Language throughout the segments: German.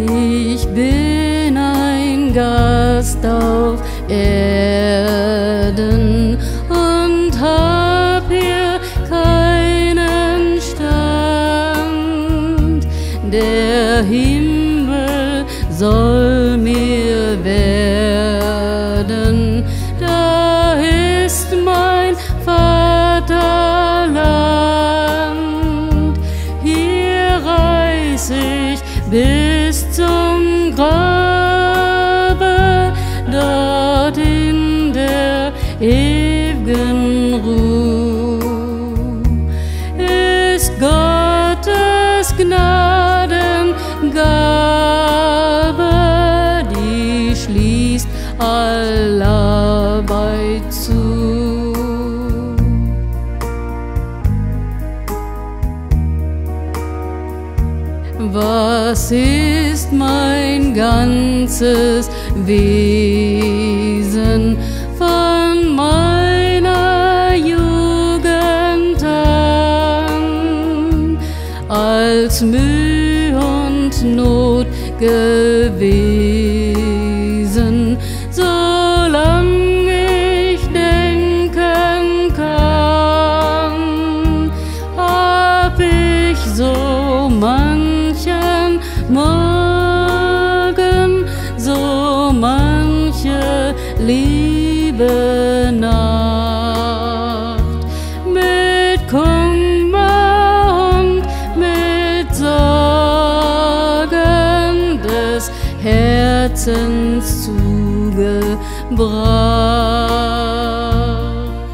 Ich bin ein Gast auf Erden und hab hier keinen Stand. Der Himmel soll mir werden, da ist mein Vaterland. Hier reis ich bis zum Grabe, dort in der ewigen Ruhe ist Gottes Gnadengabe, die schließt all Arbeit zu. Was ist mein ganzes Wesen von meiner Jugend an, als Mühe und Not gewesen, solang ich denken kann, hab ich so manchen Morgen, so manche liebe Nacht mit Kummer und mit Sorgen des Herzens zugebracht.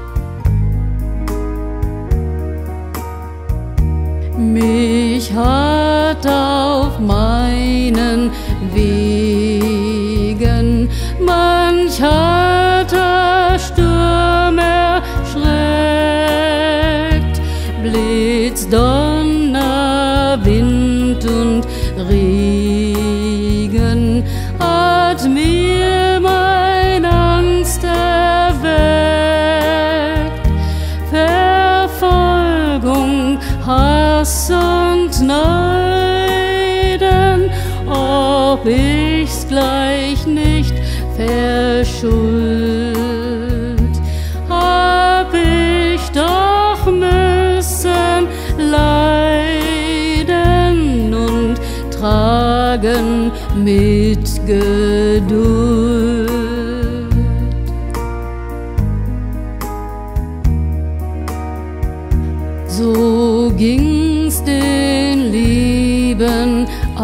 Mich hat auf meinen Wegen manch harter Sturm erschreckt, Blitz, Donner, Wind und Regen hat mir mein Angst erweckt. Verfolgung, Hass und Neiden, ob ich's gleich nicht verschuld, hab ich doch müssen leiden und tragen mit Geduld. So ging's den lieben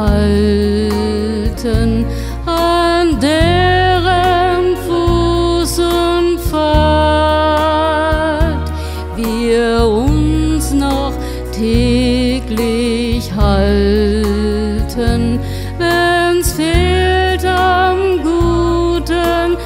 Alten, an deren Fuß und Pfad wir uns noch täglich halten, wenn's fehlt am guten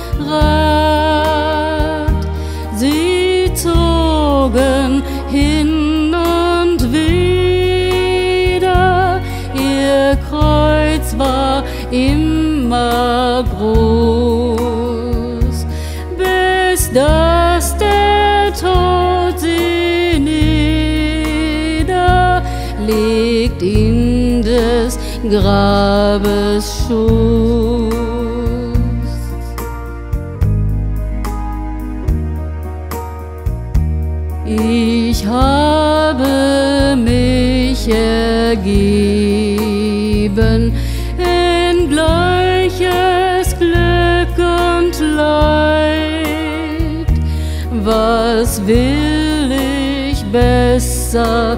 Rat. Sie zogen hin und wieder, ihr Kreuz war immer groß, bis dass der Tod sie niederlegt in des Grabes Schoß. Ich habe mich ergeben in gleiches Glück und Leid. Was will ich besser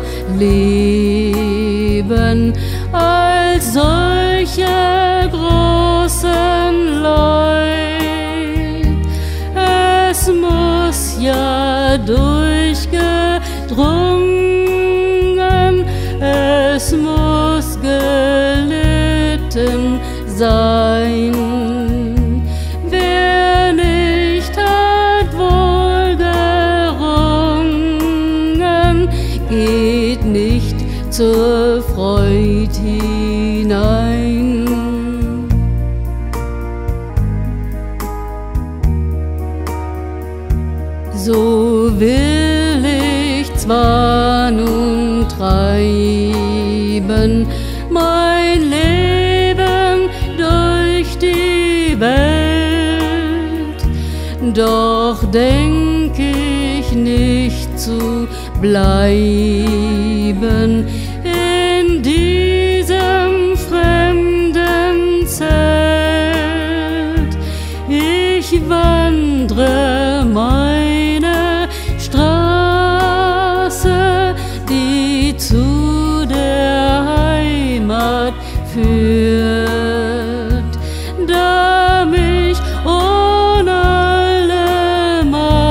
leben als solche großen Leid? Es muss ja durchgedrungen, es muss gelitten sein. Wer nicht hat wohl gerungen, geht nicht zur Freud hinein. So will ich zwar nun treiben mein Leben doch denk ich nicht zu bleiben in diesem fremden Zelt. Ich wandre meine Straße, die zu der Heimat führt, da mich ohne alle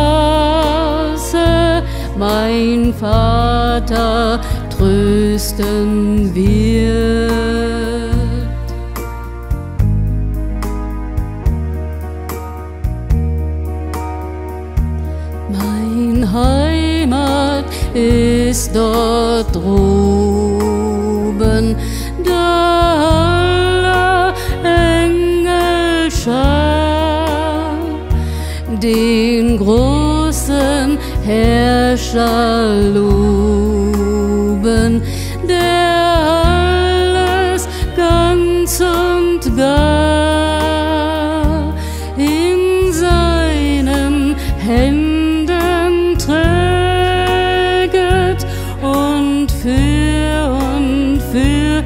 Maße mein Vater trösten wird. Mein Heimat ist dort droben, da aller Engelschar den großen Herrscher loben, der alles ganz und gar in seinen Händen träget und für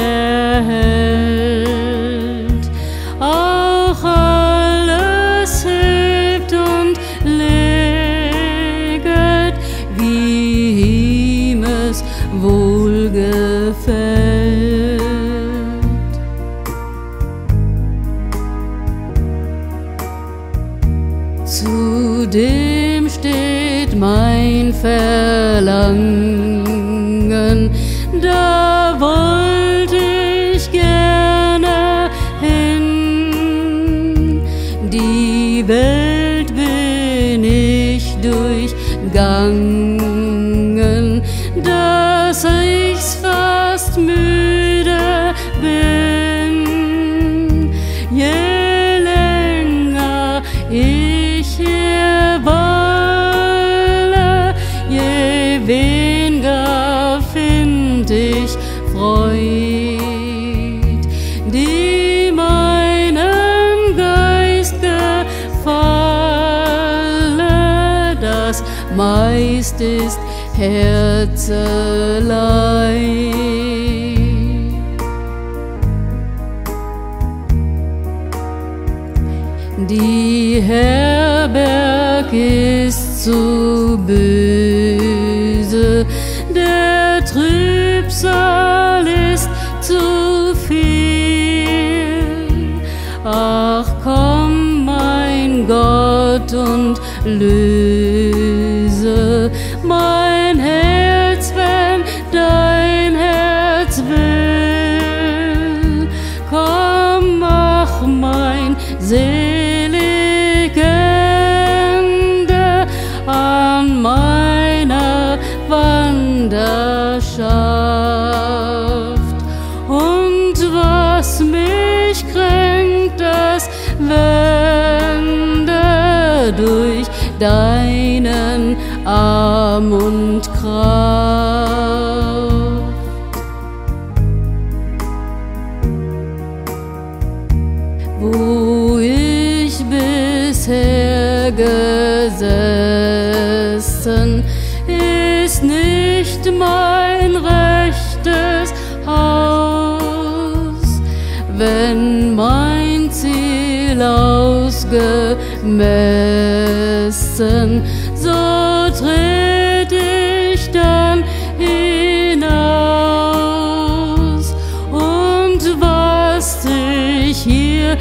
erhält. Auch alles hebt und leget, wie ihm es wohl gefällt. Zudem steht mein Verlangen, da wollt ich gerne hin. Die Welt bin ich durchgangen, dass ich's fast müde bin. Je länger ich hier weile, je weniger find ich Freud, die meinem Geist gefalle. Das meist ist Herzeleid. Die Herberg ist zu böse, der Trübsal ist zu viel. Ach komm, mein Gott, und löse mein Herz, wenn dein Herz will. Komm, mach mein selig Ende an meiner Wanderschaft. Und was mich kränkt, das wende durch deinen Arm und Kraft. Wo ich bisher gesessen, ist nicht mein rechtes Haus. Wenn mein Ziel ausgemessen, so tritt ich dann hinaus. Und was ich hier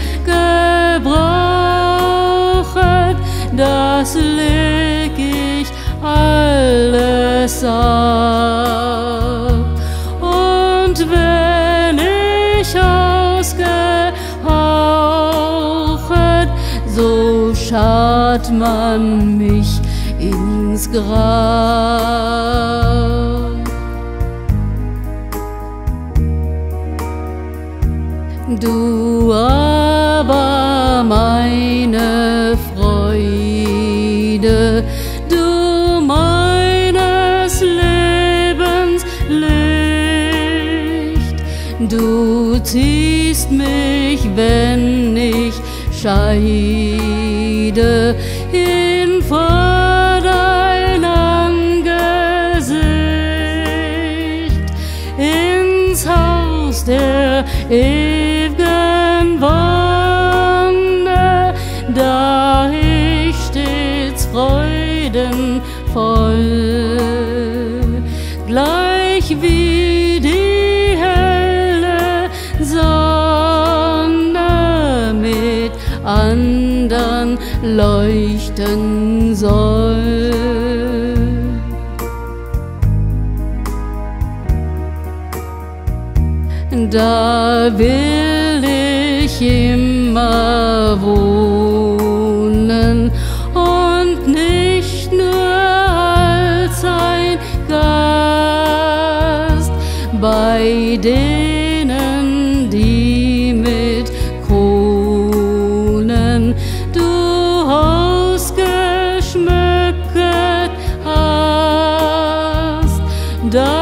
gebrauchet, das leg ich alles ab. Und wenn ich ausgehauchet, so schart man mich ins Grab. Du aber meine Freude, du meines Lebens Licht, du ziehst mich, wenn ich scheide, ew'gen Wonne, da ich stets freudenvoll, gleich wie die helle Sonne mit andern leuchten soll. Da will ich immer wohnen und nicht nur als ein Gast bei denen, die mit Kronen du ausgeschmückt hast.